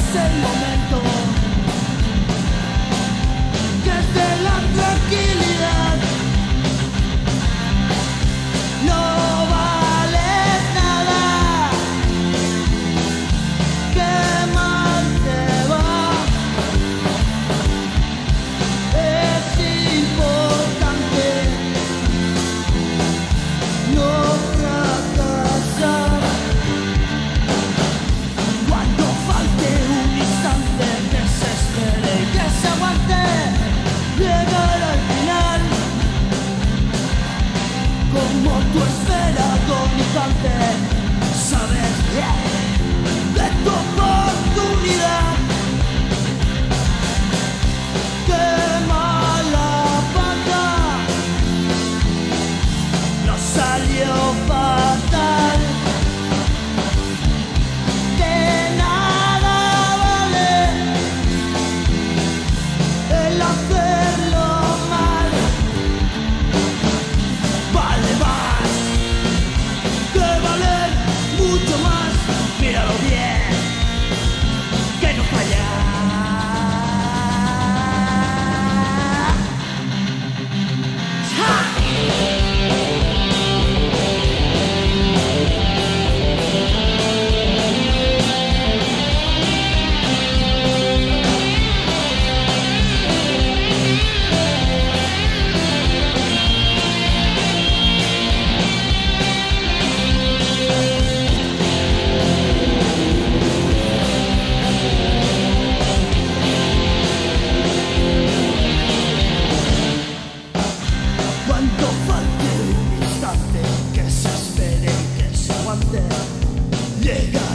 es el momento que de la tranquilidad no vales nada. Qué mal te va. Es importante no fracasar. Cuando falte un instante que se espere y que se aguante, llegar al final como tú esperas agonizante. Sabes de tu oportunidad. Qué mala pata, no salió fatal. De nada vale el hacerlo mal. Vale más que valer mucho más. Míralo bien, que no falla. Cuando falte un instante que se espere y que se aguante, llega